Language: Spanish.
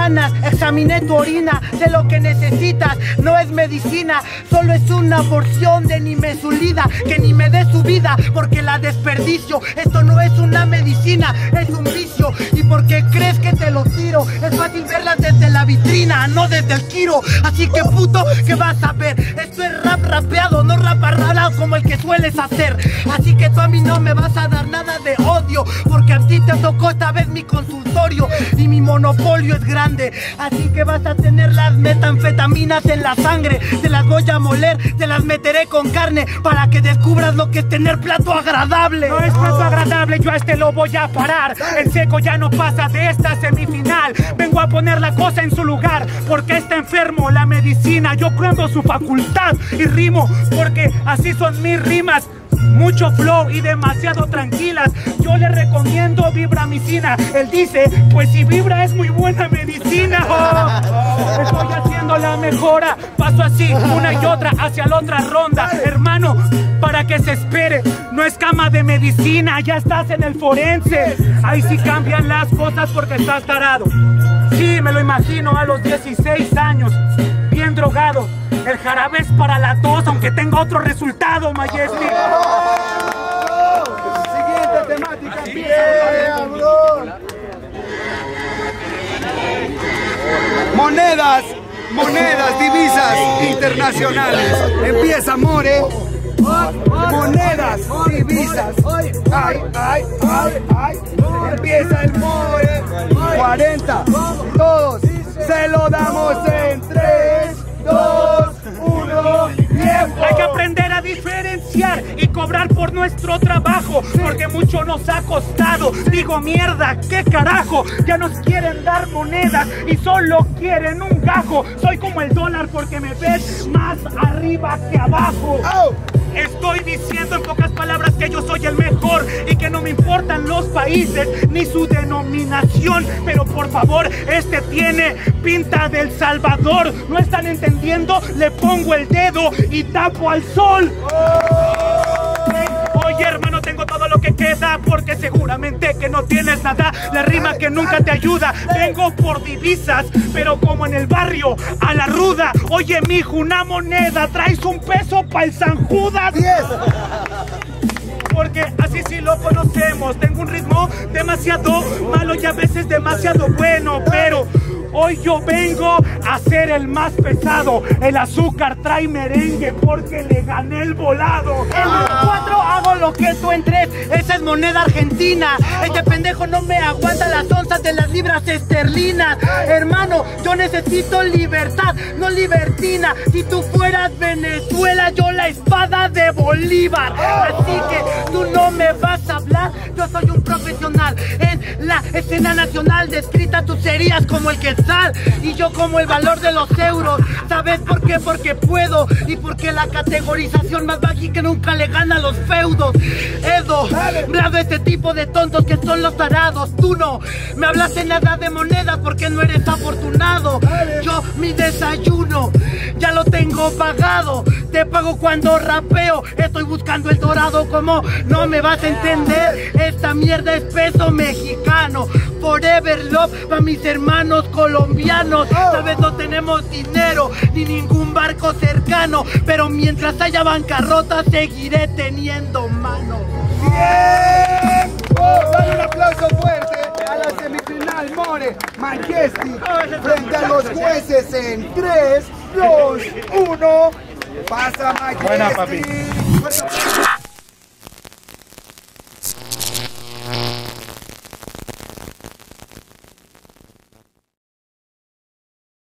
ganas, examiné tu orina, sé lo que necesitas, no es medicina, solo es una porción de nimesulida, que ni me dé su vida, porque la desperdicio, esto no es una medicina, es un vicio, y porque crees que te lo tiro, es fácil verlas desde la vitrina, no desde el tiro, así que puto, ¿qué vas a ver? Esto es rap rapeado, no rap arralado como el que sueles hacer, así que tú a mí no me vas a dar nada de odio, porque a ti te tocó esta vez mi consultorio, y mi monopolio es grande, así que vas a tener las metanfetaminas en la sangre, te las voy a moler, te las meteré con carne, para que descubras lo que es tener plato agradable. No es plato agradable, yo a este lo voy a parar, el seco ya no pasa de esta semifinal, vengo a poner la cosa en su lugar, porque está enfermo la medicina, yo cuento su facultad y rimo, porque así son mis rimas. Mucho flow y demasiado tranquilas. Yo le recomiendo vibramicina. Él dice, pues si vibra es muy buena medicina. Estoy haciendo la mejora. Paso así, una y otra, hacia la otra ronda. Hermano, para que se espere, no es cama de medicina, ya estás en el forense. Ahí sí cambian las cosas porque estás tarado. Sí, me lo imagino a los 16 años, bien drogado. El jarabe es para la tos, aunque tenga otro resultado, Majestic. Siguiente temática. Monedas, divisas internacionales. Empieza, More. Monedas, divisas. Ay. Empieza el More. 40. Todos se lo damos en 3, 2, 1, tiempo. Hay que aprender a diferenciar y cobrar por nuestro trabajo, porque mucho nos ha costado. Digo, mierda, qué carajo, ya nos quieren dar monedas y solo quieren un gajo. Soy como el dólar porque me ves más arriba que abajo. Estoy diciendo en pocas palabras que yo soy el mejor y que no me importan los países ni su denominación, pero por favor, este tiene pinta del Salvador. ¿No están entendiendo? Le pongo el dedo y tapo al sol. Oye, hermano, tengo todo lo que queda, porque seguramente que no tienes nada, la rima que nunca te ayuda. Vengo por divisas, pero como en el barrio, a la ruda. Oye, mijo, una moneda, traes un peso para el San Judas. 10. Porque así sí lo conocemos. Tengo un ritmo demasiado malo y a veces demasiado bueno, pero hoy yo vengo a ser el más pesado. El azúcar trae merengue porque le gané el volado. En los 4 hago lo que tú en 3. Esa es moneda argentina. Este pendejo no me aguanta las onzas de las libras esterlinas. Hermano, yo necesito libertad, no libertina. Si tú fueras Venezuela, yo la espada de Bolívar. Así que tú no me vas a hablar. Yo soy un profesional en la escena nacional. Descrita tú serías como el quetzal y yo como el valor de los euros. ¿Sabes por qué? Porque puedo, y porque la categorización más baja que nunca le gana a los feudos. Edo, me hablo de este tipo de tontos que son los tarados. Tú no me hablaste nada de moneda porque no eres afortunado. Yo mi desayuno ya lo tengo pagado. Te pago cuando rapeo. Estoy buscando el dorado, como no me vas a entender. Esta mierda es peso mexicano. Forever love para mis hermanos colombianos. Tal vez no tenemos dinero ni ningún barco cercano, pero mientras haya bancarrota seguiré teniendo mano. ¡Tiempo! Dale un aplauso fuerte a la semifinal, More. Majestic frente a los jueces en 3, 2, 1. Pasa Majestic. Buena, papi.